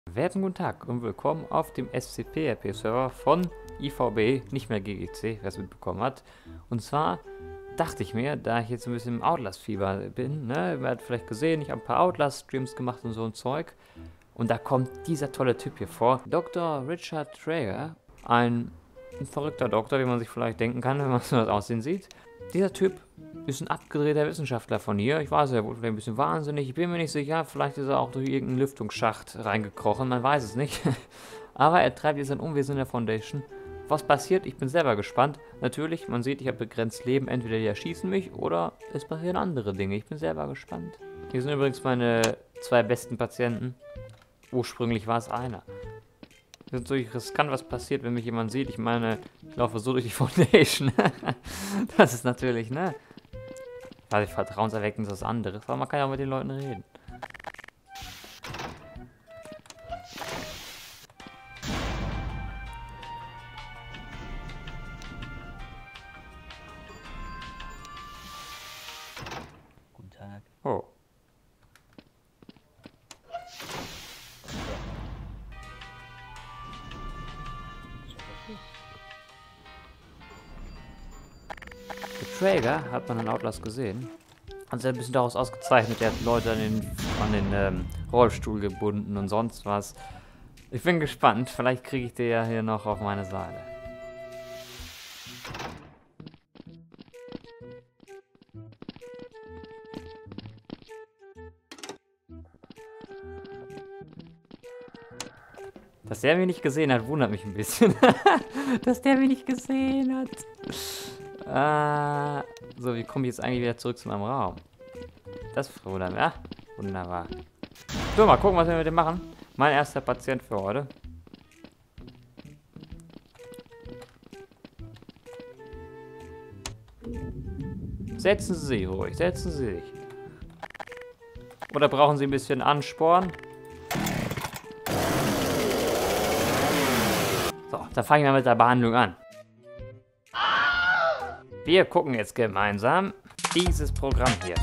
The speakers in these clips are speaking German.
Werten guten Tag und willkommen auf dem SCP-RP-Server von IVB, nicht mehr GGC, wer es mitbekommen hat. Und zwar dachte ich mir, da ich jetzt ein bisschen im Outlast-Fieber bin, ne, ihr habt vielleicht gesehen, ich habe ein paar Outlast-Streams gemacht und so ein Zeug. Und da kommt dieser tolle Typ hier vor, Dr. Richard Traeger, ein verrückter Doktor, wie man sich vielleicht denken kann, wenn man so das Aussehen sieht. Dieser Typ ist ein abgedrehter Wissenschaftler von hier. Ich weiß, er wurde vielleicht ein bisschen wahnsinnig. Ich bin mir nicht sicher. Vielleicht ist er auch durch irgendeinen Lüftungsschacht reingekrochen. Man weiß es nicht. Aber er treibt jetzt ein Unwesen in der Foundation. Was passiert? Ich bin selber gespannt. Natürlich, man sieht, ich habe begrenzt Leben. Entweder die erschießen mich oder es passieren andere Dinge. Ich bin selber gespannt. Hier sind übrigens meine zwei besten Patienten. Ursprünglich war es einer. Es ist natürlich riskant, was passiert, wenn mich jemand sieht. Ich meine, ich laufe so durch die Foundation. Das ist natürlich, ne? Also vertrauenserweckend ist was anderes, aber man kann ja auch mit den Leuten reden. Guten Tag. Oh. Der Traeger hat man in Outlast gesehen. Also er ist ein bisschen daraus ausgezeichnet. Er hat Leute an den Rollstuhl gebunden und sonst was. Ich bin gespannt. Vielleicht kriege ich den ja hier noch auf meine Seite. Dass der mich nicht gesehen hat, wundert mich ein bisschen. Dass der mich nicht gesehen hat. So, wie komme ich jetzt eigentlich wieder zurück zu meinem Raum? Das wundert mich. Ja, wunderbar. So, mal gucken, was wir mit dem machen. Mein erster Patient für heute. Setzen Sie sich ruhig, setzen Sie sich. Oder brauchen Sie ein bisschen Ansporn? So, dann fangen wir mit der Behandlung an. Wir gucken jetzt gemeinsam dieses Programm hier.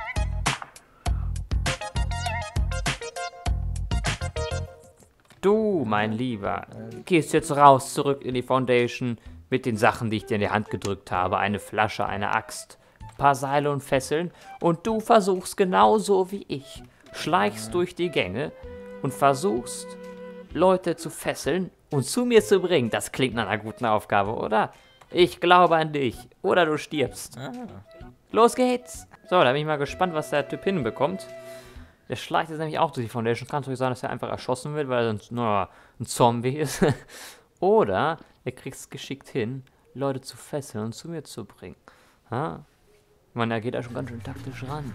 Du, mein Lieber, gehst jetzt raus, zurück in die Foundation mit den Sachen, die ich dir in die Hand gedrückt habe. Eine Flasche, eine Axt, ein paar Seile und Fesseln. Und du versuchst genauso wie ich, schleichst durch die Gänge und versuchst, Leute zu fesseln und zu mir zu bringen. Das klingt nach einer guten Aufgabe, oder? Ich glaube an dich. Oder du stirbst. Los geht's. So, da bin ich mal gespannt, was der Typ hinbekommt. Der schleicht jetzt nämlich auch durch die Foundation. Kann natürlich sein, dass er einfach erschossen wird, weil er sonst nur ein Zombie ist. Oder er kriegt es geschickt hin, Leute zu fesseln und zu mir zu bringen. Ha? Ich meine, er geht da schon ganz schön taktisch ran.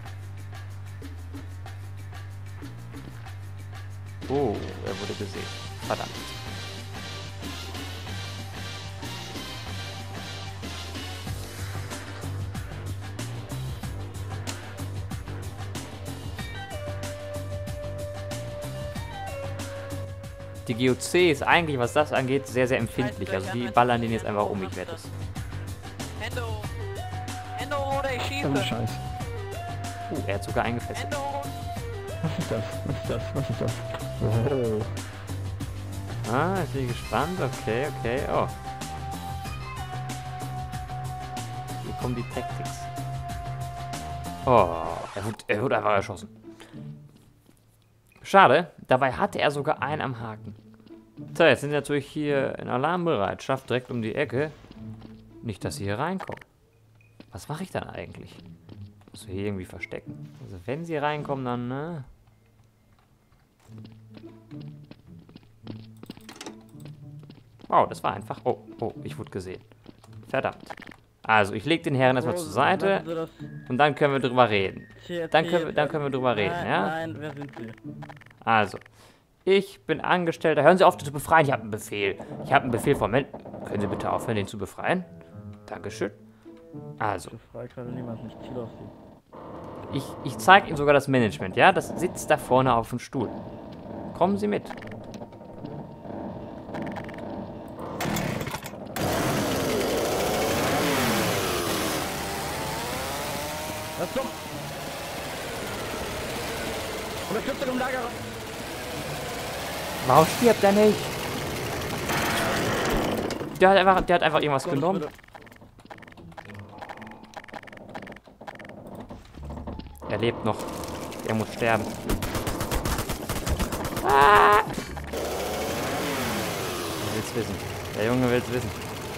Oh, er wurde gesehen. Verdammt. Die GOC ist eigentlich, was das angeht, sehr, sehr empfindlich. Also die ballern den jetzt einfach um, ich werde es. Endo oder ich schieße. Oh, Scheiß. Er hat sogar eingefesselt. Endo. Was ist das? Was ist das? Was ist das? Oh. Jetzt bin ich gespannt. Okay, okay. Oh. Hier kommen die Tactics. Oh, er wurde einfach erschossen. Schade, dabei hatte er sogar einen am Haken. So, jetzt sind wir natürlich hier in Alarmbereitschaft, direkt um die Ecke. Nicht, dass sie hier reinkommen. Was mache ich dann eigentlich? Muss ich hier irgendwie verstecken? Also wenn sie reinkommen, dann, ne? Wow, das war einfach. Oh, ich wurde gesehen. Verdammt. Also, ich lege den Herren erstmal zur Seite und dann können wir drüber reden. Dann können wir drüber reden, ja? Nein, wer sind Sie? Also, ich bin Angestellter. Hören Sie auf, den zu befreien. Ich habe einen Befehl. Ich habe einen Befehl vom Können Sie bitte aufhören, den zu befreien? Dankeschön. Also, Ich frage gerade niemanden, ich ziele auf Sie. ich zeige Ihnen sogar das Management, ja? Das sitzt da vorne auf dem Stuhl. Kommen Sie mit. Was zum? Unterstützung im Lager. Warum stirbt er nicht? Der hat einfach irgendwas genommen. Er lebt noch. Er muss sterben. Ah! Er will's wissen. Der Junge will's wissen.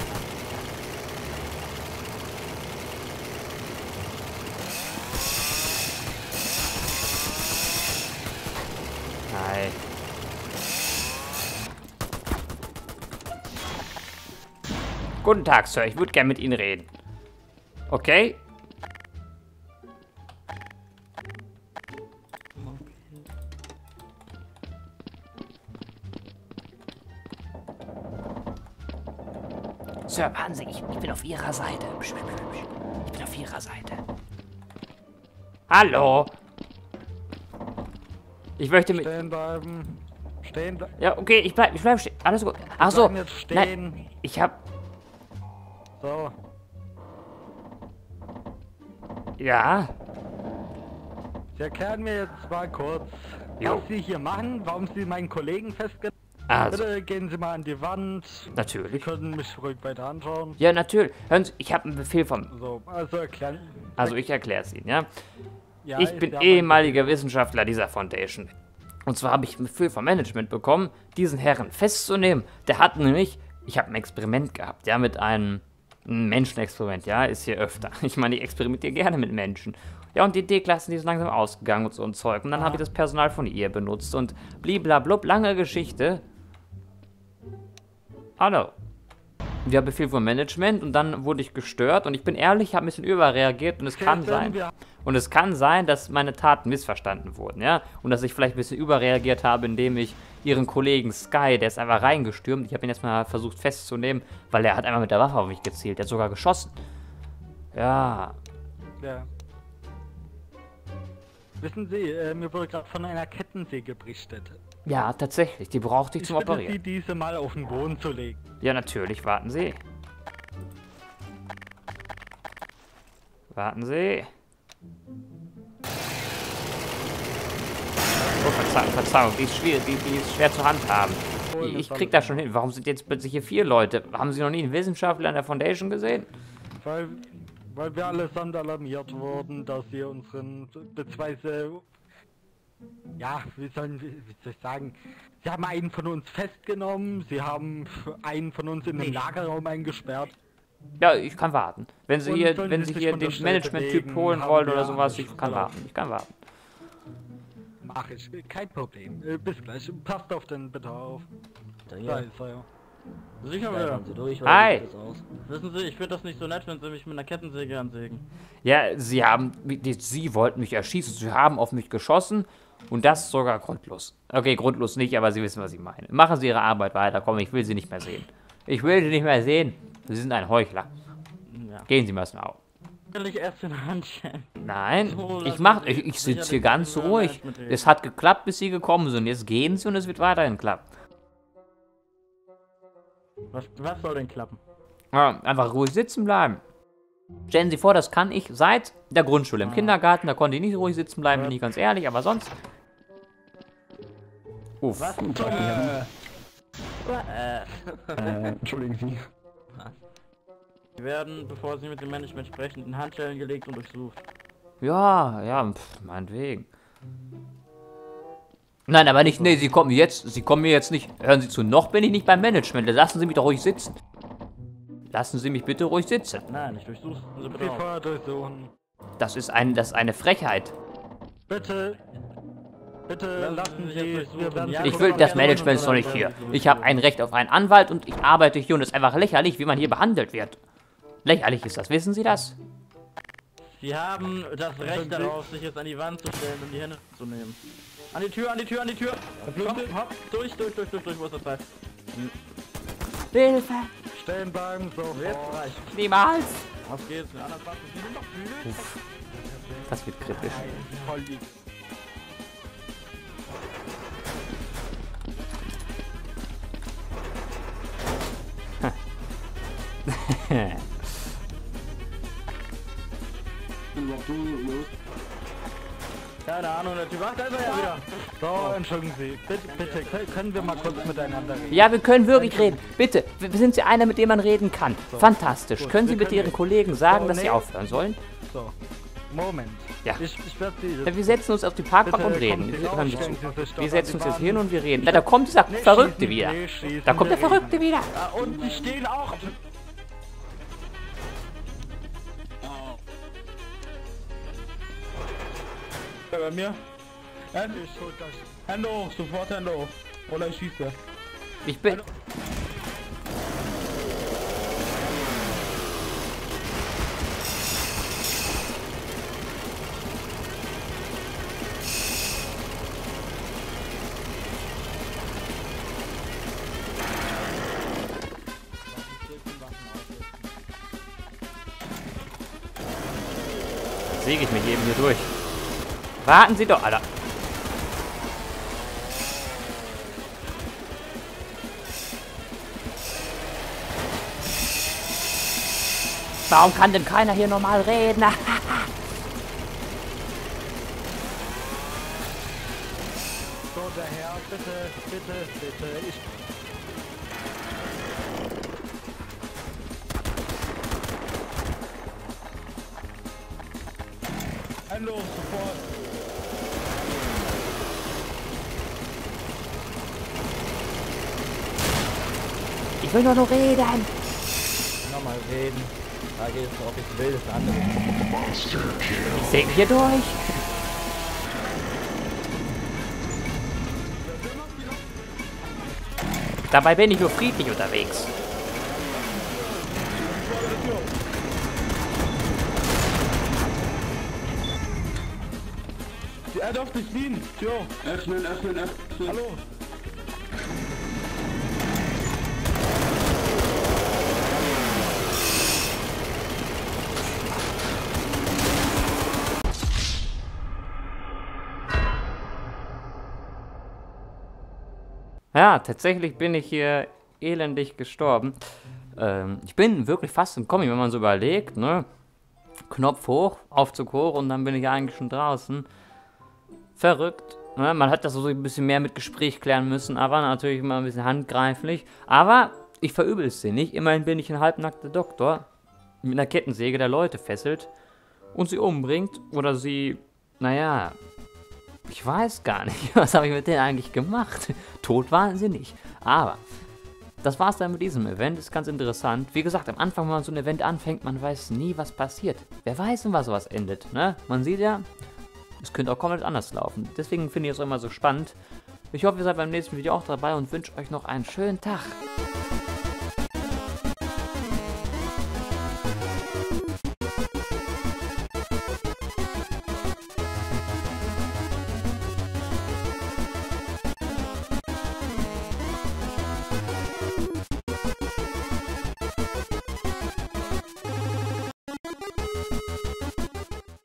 Nein. Guten Tag, Sir. Ich würde gerne mit Ihnen reden. Okay? Sir, warten Sie, ich bin auf Ihrer Seite. Ich bin auf Ihrer Seite. Hallo? Ich möchte mit... Stehen bleiben. Stehen bleiben. Ja, okay, ich bleib stehen. Alles gut. Ach so. Jetzt stehen. Nein, ich hab... So. Ja? Sie erklären mir jetzt mal kurz, Jo. was Sie hier machen, warum Sie meinen Kollegen festgenommen haben. Also, Bitte gehen Sie mal an die Wand. Sie natürlich. können mich ruhig weiter anschauen. Ja, natürlich. Hören Sie, ich habe einen Befehl vom... So, also erklären. Also, ich erkläre es Ihnen, ja? Ja, Ich ist bin ja ehemaliger Wissenschaftler dieser Foundation. Und zwar habe ich einen Befehl vom Management bekommen, diesen Herrn festzunehmen. Der hat nämlich... Ich habe ein Experiment gehabt, ja, mit einem Menschenexperiment, ja, ist hier öfter. Ich meine, ich experimentiere gerne mit Menschen. Ja, und die D-Klassen, die sind langsam ausgegangen und so ein Zeug. Und dann habe ich das Personal von ihr benutzt und bliblablub, lange Geschichte. Hallo. Wir haben Befehl vom Management und dann wurde ich gestört und ich bin ehrlich, habe ein bisschen überreagiert und es kann sein. Und es kann sein, dass meine Taten missverstanden wurden, ja? Und dass ich vielleicht ein bisschen überreagiert habe, indem ich ihren Kollegen Sky, der ist einfach reingestürmt. Ich habe ihn erstmal versucht festzunehmen, weil er hat einmal mit der Waffe auf mich gezielt. Der hat sogar geschossen. Ja. Ja. Wissen Sie, mir wurde gerade von einer Kettensäge berichtet. Ja, tatsächlich. Die brauchte ich zum bitte Operieren. Sie, diese mal auf den Boden zu legen. Ja, natürlich. Warten Sie. Warten Sie. Oh, Verzeihung. Die ist schwierig. Die ist schwer zu handhaben. Ich krieg das schon hin. Warum sind jetzt plötzlich hier 4 Leute? Haben Sie noch nie einen Wissenschaftler in der Foundation gesehen? Weil wir allesamt alarmiert wurden, dass Sie unseren, beziehungsweise, ja, wie soll ich sagen, Sie haben einen von uns festgenommen, Sie haben einen von uns in den Lagerraum eingesperrt. Ja, ich kann warten. Wenn Sie Und hier, sollen wenn Sie Sie sich hier von der den Stelle Management-Typ bewegen, holen haben wollen wir oder sowas, alles ich kann warten. Ich kann warten. Mach ich, kein Problem. Bis gleich. Passt auf den bitte auf. Da ist er ja. Sicher wieder. Hi! Wissen Sie, ich finde das nicht so nett, wenn Sie mich mit einer Kettensäge ansägen. Ja, Sie wollten mich erschießen. Sie haben auf mich geschossen und das sogar grundlos. Okay, grundlos nicht, aber Sie wissen, was ich meine. Machen Sie Ihre Arbeit weiter. Komm, ich will Sie nicht mehr sehen. Ich will Sie nicht mehr sehen. Sie sind ein Heuchler. Ja. Gehen Sie mal auf. Will ich erst in Handschellen? Nein, So, ich sitze hier ganz ruhig. Es hat geklappt, bis Sie gekommen sind. Jetzt gehen Sie und es wird weiterhin klappen. Was soll denn klappen? Ja, einfach ruhig sitzen bleiben. Stellen Sie vor, das kann ich seit der Grundschule. Im Kindergarten, da konnte ich nicht ruhig sitzen bleiben, bin ich ganz ehrlich, aber sonst... Uff. Was? Entschuldigen Sie. Sie werden, bevor Sie mit dem Management sprechen, in Handschellen gelegt und durchsucht. Ja, meinetwegen. Nein, aber nicht, nee, Sie kommen mir jetzt nicht. Hören Sie zu, noch bin ich nicht beim Management. Lassen Sie mich doch ruhig sitzen. Lassen Sie mich bitte ruhig sitzen. Nein, ich durchsuche Sie Sie bitte auch. vorher durchsuchen. Das ist eine Frechheit. Bitte lassen Sie jetzt Sie, durchsuchen. wir werden Ja, Ich will, das Management ist noch nicht hier. Ich habe ein Recht auf einen Anwalt und ich arbeite hier und es ist einfach lächerlich, wie man hier behandelt wird. Lächerlich ist das, wissen Sie das? Sie haben das Recht darauf, sich jetzt an die Wand zu stellen und die Hände zu nehmen. An die Tür, an die Tür, an die Tür! Komm, hopp, durch, wo ist das Zeit? Hilfe! stehen bleiben, so. Jetzt reicht. Niemals! Auf geht's, mit anderen Waffen, die sind doch blöd. Das wird kritisch. Voll lieb. Keine Ahnung, der Typ. Ach, da ist er ja wieder. So, entschuldigen Sie. Bitte, können wir mal kurz miteinander reden? Ja, wir können wirklich reden. Bitte, sind Sie einer, mit dem man reden kann? So. Fantastisch. Gut, Können Sie wir bitte können Ihren reden. Kollegen sagen, So, dass sie nee. aufhören sollen? So, Moment. Ja. Ich werde Sie... Ja, wir setzen uns auf die Parkbank und Bitte reden. kommen Sie raus, Hören Sie stellen zu. Sie sich doch Wir an setzen die uns jetzt Bahn. hin und wir reden. Na, da kommt dieser Nee, Verrückte schießen, wieder. nee, schießen, Da kommt der wir reden. Verrückte wieder. Ah, und Sie stehen auch... Bei mir? Hände hoch, sofort Hände hoch. Oder ich schieße. Ich bin... Säge ich mich eben hier durch. Warten Sie doch, Alter. Warum kann denn keiner hier normal reden? So, der Herr, bitte. Ich... Hände hoch, sofort. Ich will nur noch reden. Nochmal reden. Da geht es ob ich will, das andere. Ich säge mich hier durch. Dabei bin ich nur friedlich unterwegs. Er darf nicht fliehen. Tür. Öffnen. Hallo. Ja, tatsächlich bin ich hier elendig gestorben. Ich bin wirklich fast entkommen, wenn man so überlegt, ne? Knopf hoch, Aufzug hoch und dann bin ich eigentlich schon draußen. Verrückt. Ne? Man hat das so ein bisschen mehr mit Gespräch klären müssen, aber natürlich immer ein bisschen handgreiflich. Aber ich verübel es dir nicht. Immerhin bin ich ein halbnackter Doktor mit einer Kettensäge, der Leute fesselt und sie umbringt oder sie, naja, ich weiß gar nicht, was habe ich mit denen eigentlich gemacht. Tot waren sie nicht. Aber das war's dann mit diesem Event. Ist ganz interessant. Wie gesagt, am Anfang, wenn man so ein Event anfängt, man weiß nie, was passiert. Wer weiß, in was sowas endet, ne? Man sieht ja, es könnte auch komplett anders laufen. Deswegen finde ich es auch immer so spannend. Ich hoffe, ihr seid beim nächsten Video auch dabei und wünsche euch noch einen schönen Tag.